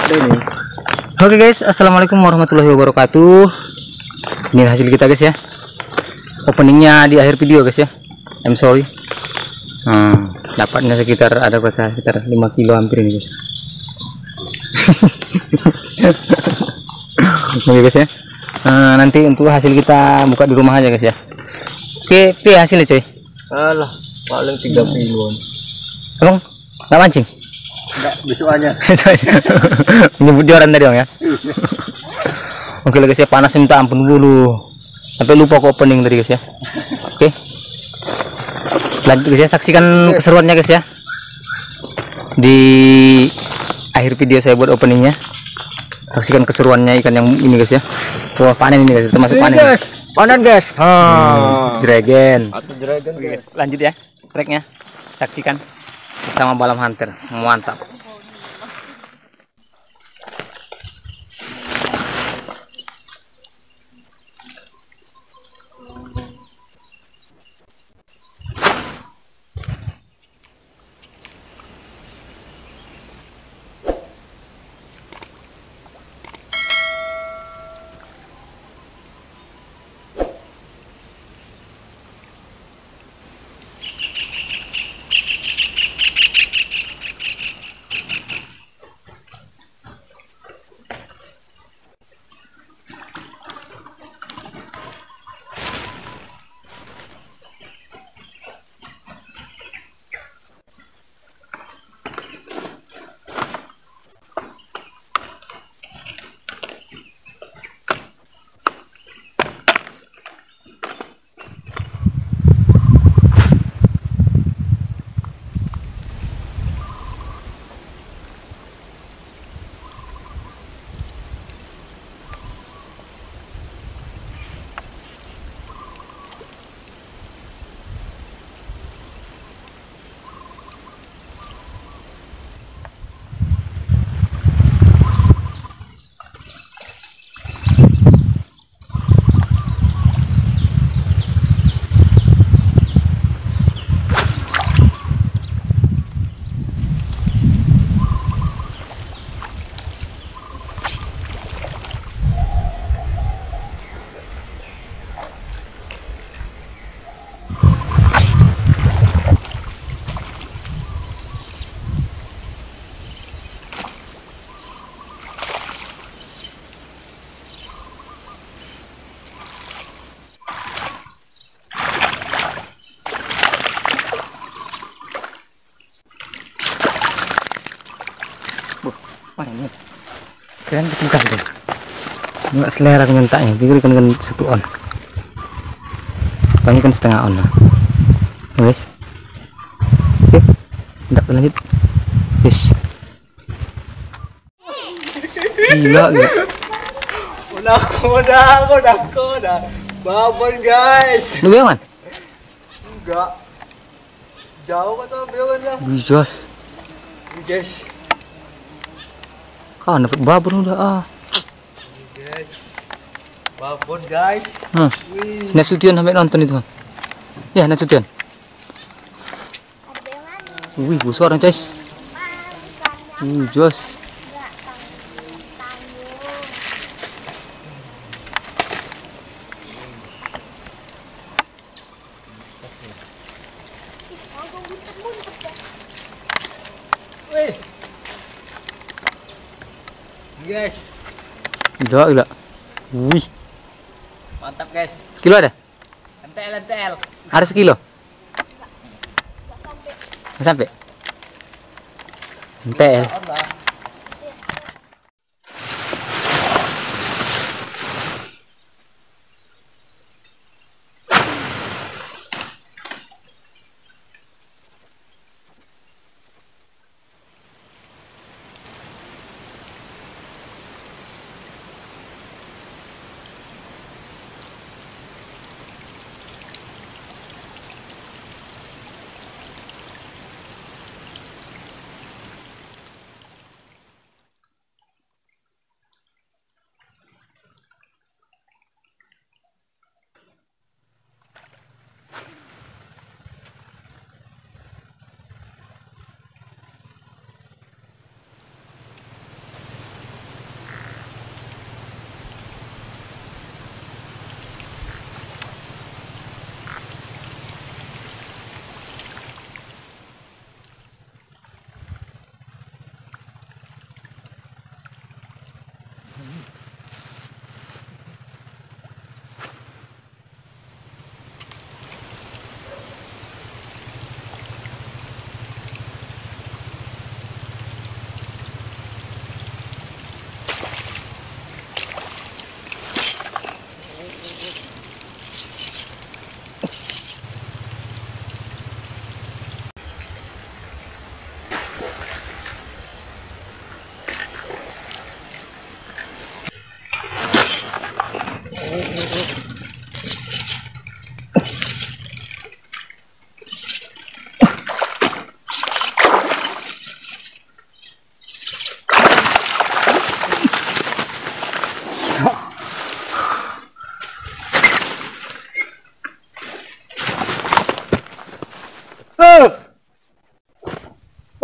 ini. Oke guys, assalamualaikum warahmatullahi wabarakatuh. Ini hasil kita guys ya. Openingnya di akhir video guys ya. I'm sorry. Dapatnya sekitar 5 kilo hampir ini guys. Oke guys ya. Nanti untuk hasil kita buka di rumah aja guys ya. Oke, hasilnya coy. Alah, paling 3 kiloan. Abang, nggak mancing? Enggak, besok aja. Menyebut joran tadi bang ya. Oke guys ya, panas minta ampun dulu. Sampai lupa ke opening tadi guys ya. Oke. Lanjut guys ya, saksikan keseruannya guys ya. Di akhir video saya buat openingnya. Saksikan keseruannya ikan yang ini guys ya. Wah, panen ini guys, termasuk panen. Guys, panen guys. Dragon. Atau dragon guys. Lanjut ya, tracknya. Saksikan sama Balam Hunter. Mantap. Mana ini? Keren ketingkat tuh. Enggak selera nyentaknya, pikir kan 1 on. Bang kan setengah on lah. Wes. Oke. Enggak lanjut. Wes. Gila. Udah. Babon guys. Lu bewan? Enggak. Jauh kata bewan lah. Bijos. Guys. Dapat babon udah Guys. Babon guys. Wih. Nasution sampai nonton itu. Ya, Nasution. Wih, besar nih, guys. Jos. Wih. Guys. Gila. Wih. Mantap guys. Sekilo ada? NTL. Ada sekilo? Nggak sampai. NTL.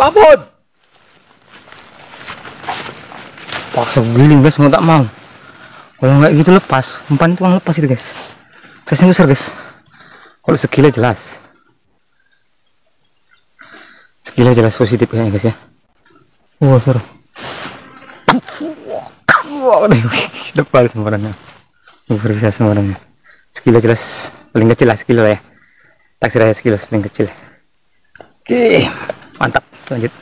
Babon. Paksa giling guys, mau tak mau. Kalau nggak gitu lepas, umpan itu lepas itu guys. Size besar guys. Kalau sekilo jelas. Sekilo jelas positif kayaknya guys ya. Wah seru. Wah, lepas sembarangan. Luar biasa sembarangan. Sekilo jelas, paling kecil lah sekilo ya. Taksir aja sekilo paling kecil. Oke, mantap. Lanjut.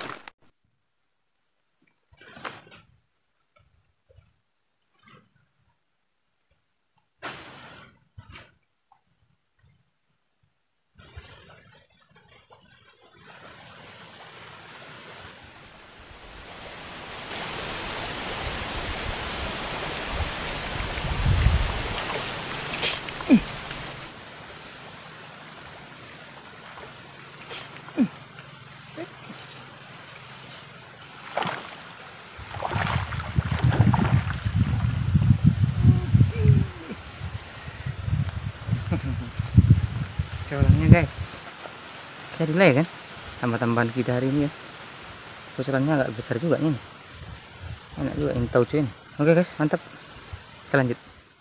Cocolannya guys, jadi lah ya kan, tambah-tambahan kita hari ini ya. Cocolannya agak besar juga ini, enak juga ini tauco ini. Oke guys, mantap, kita lanjut.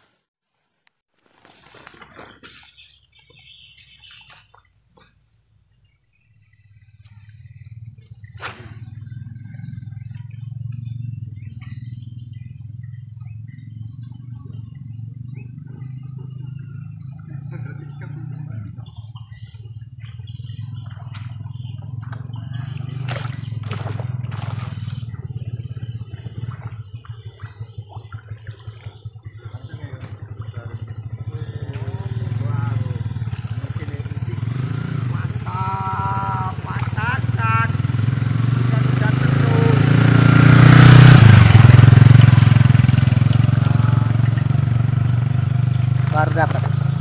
Baru dapat.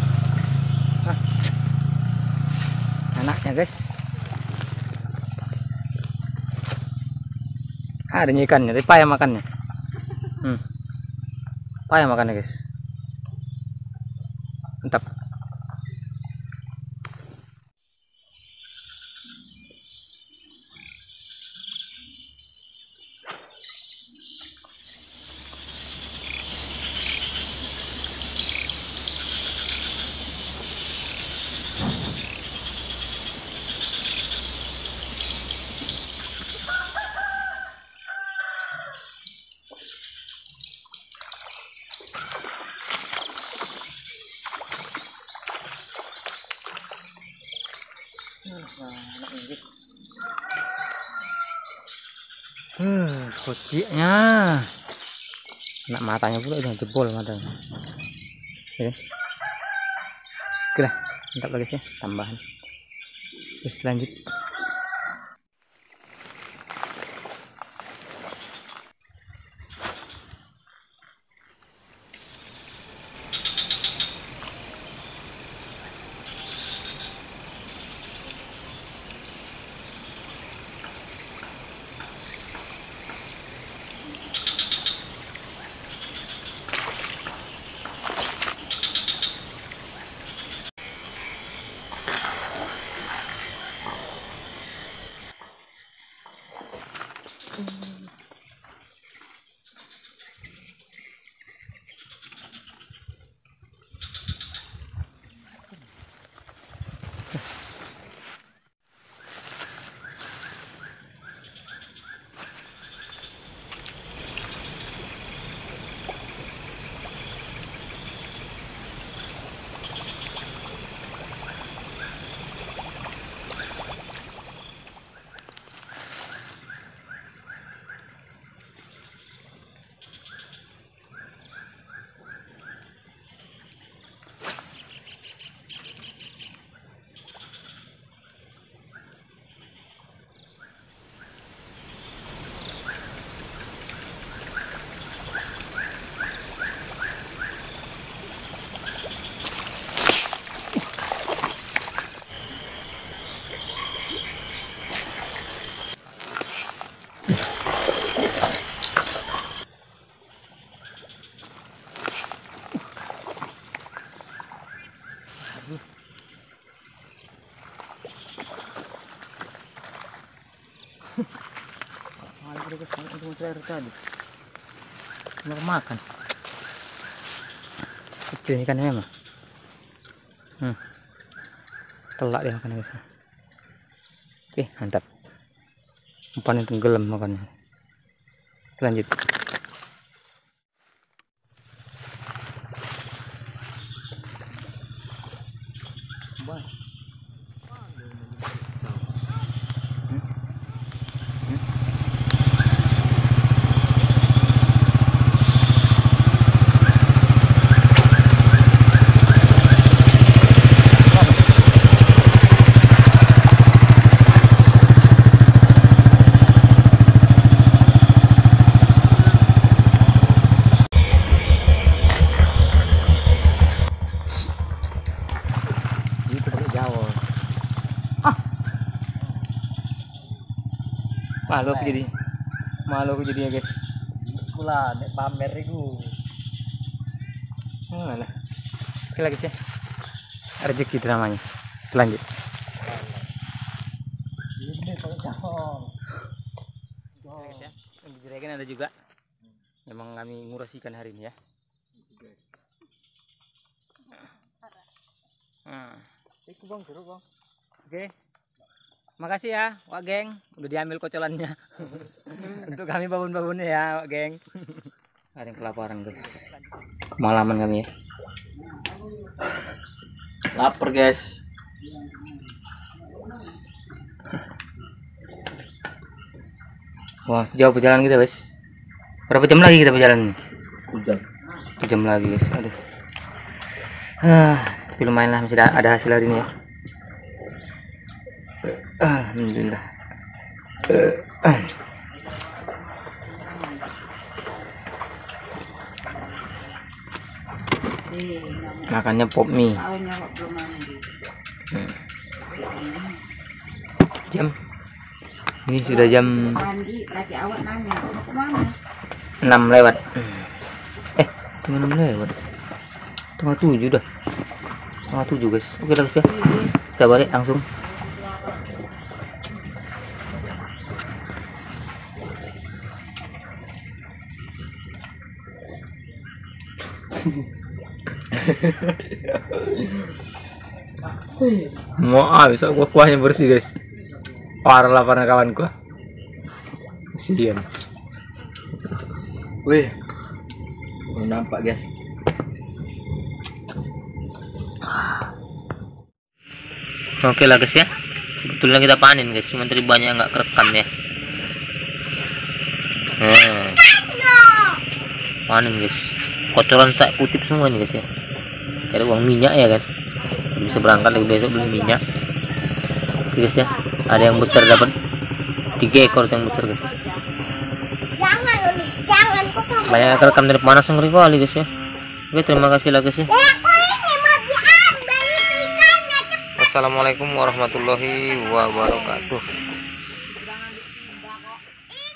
Anaknya guys, ada ikannya, tapi payah makannya. Payah makannya guys, mantap. Kucingnya, anak matanya pula udah jebol matanya. Oke, oke lah, mantap lagi sih tambahan. Oke, lanjut. Mau makan. Kecil ikannya memang. Telak dia makan guys. Oke, mantap. Umpan yang tenggelam makannya. Lanjut. Malu aku jadi ya guys. Kula nek pamer iku. Mana? Oke lagi sih. Rezeki itu namanya. Lanjut. Ini kalau jauh. Di jeragan ada juga. Memang kami ngurus ikan hari ini ya. Iku bang, seru bang. Oke. Makasih ya, Wak Geng, udah diambil kocolannya. Untuk kami babon-babonnya ya, Wak Geng. Ada yang kelaparan guys. Malaman kami ya. Lapar guys. Wah, jauh perjalanan kita guys. Berapa jam lagi kita berjalan nih? 2 jam. 2 jam lagi guys. Aduh. Tapi lumayan lah, masih ada hasil hari ini ya. Alhamdulillah. Makannya pop mie. Jam ini sudah jam 6 lewat. Cuma 6 lewat. Tengah 7 dah. Tengah 7 guys. Oke lah guys ya. Kita balik langsung. Mau habis aku kuahnya bersih guys. Parah laparnya kawanku. Kasihan. Wih. Belum nampak guys. Oke lah guys ya. Sebetulnya kita panen guys, cuma tadi banyak nggak kerekam ya. Panen guys. Kotoran tak kutip semua nih guys ya. Ada uang minyak ya kan. Bisa berangkat lagi besok beli minyak. Oke, guys ya. Ada yang besar dapat 3 ekor yang besar guys. Jangan Banyak kerekam dari panas ngeri kali guys ya. Oke, terima kasih lah guys ya. Wassalamualaikum warahmatullahi wabarakatuh.